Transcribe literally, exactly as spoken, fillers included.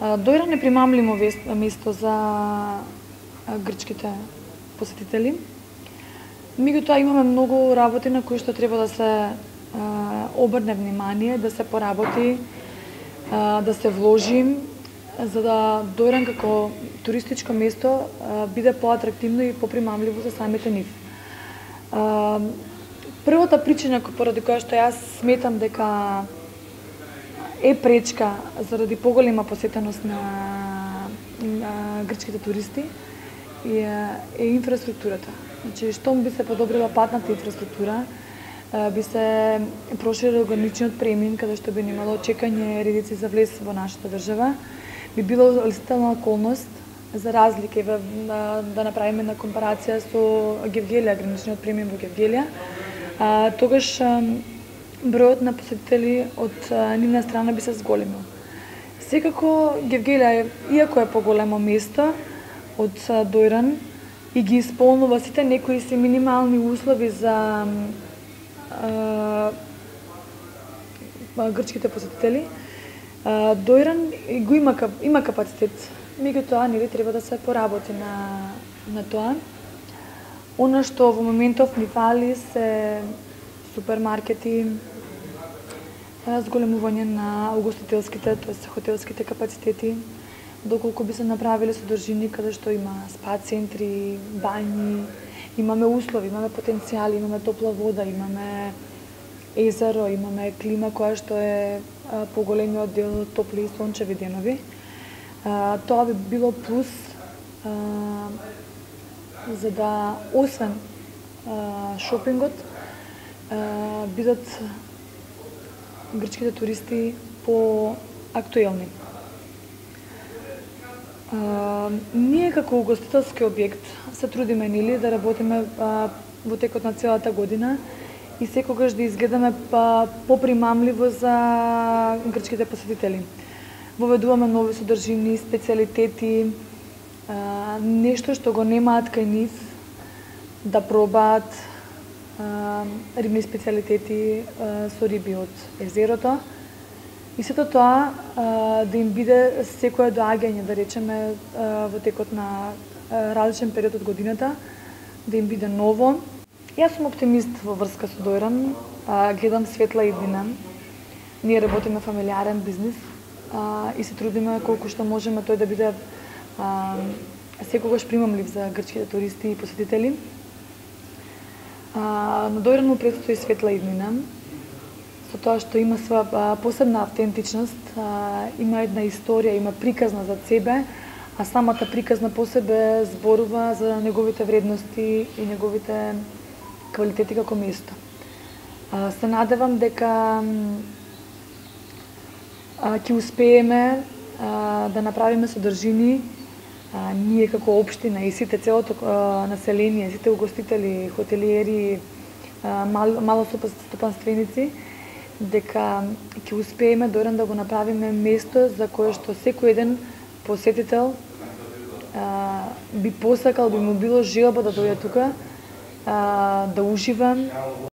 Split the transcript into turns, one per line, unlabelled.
Дојран е примамливо место за грчките посетители. Меѓутоа имаме многу работи на кои што треба да се обрне внимание, да се поработи, да се вложи, за да Дојран како туристичко место биде поатрактивно и попримамливо за самите нив. Првата причина поради која што јас сметам дека е пречка заради поголема посетеност на, на грчките туристи е, е инфраструктурата. Значи, штом би се подобрила патната инфраструктура, би се проширил граничниот премин, каде што би немало чекање редици за влез во нашата држава, би било лестителна околност за разлики, да, да направиме на компарација со Гевгелија, граничниот премин во Гевгелија. А, тогаш бројот на посетители од нивна страна би се зголемил. Секако Гевгелија, иако е поголемо место од Дојран и ги исполнува сите некои си минимални услови за а, грчките посетители, а, Дојран го има, има капацитет, меѓутоа нели треба да се поработи на, на тоа. Она што во моментов ни фали се супермаркети, зголемување на угостителските, тоест хотелските капацитети, доколку би се направиле содржини каде што има спа центри, бањи, имаме услови, имаме потенцијали, имаме топла вода, имаме езеро, имаме клима која што е поголемиот дел топли и сончеви денови. Тоа би било плюс за да освен шопингот бидат грчките туристи по-актуелни. Ние како угостителски објект се трудиме нели да работиме во текот на целата година и секогаш да изгледаме попримамливо за грчките посетители. Воведуваме нови содржини, специјалитети, нешто што го немаат кај нив, да пробаат рибни специјалитети со риби од езерото. И сето тоа да им биде секое доаѓање, да речеме, во текот на различен период од годината, да им биде ново. Јас сум оптимист во врска со Дојран, гледам светла иднина. Ние работиме фамилиарен бизнис и се трудиме колку што можеме тој да биде секогаш примамлив за грчките туристи и посетители. На Дојран му предстои светла иднина, со тоа што има своја посебна автентичност, има една историја, има приказна за себе, а самата приказна по себе зборува за неговите вредности и неговите квалитети како место. Се надевам дека ќе успееме да направиме содржини ние како општина и сите целото население, сите угостители, хотелиери, мал, малостопанственици, дека ќе успееме Дојран да го направиме место за кое што секој еден посетител би посакал, би му било желба да дојде тука, да ужива.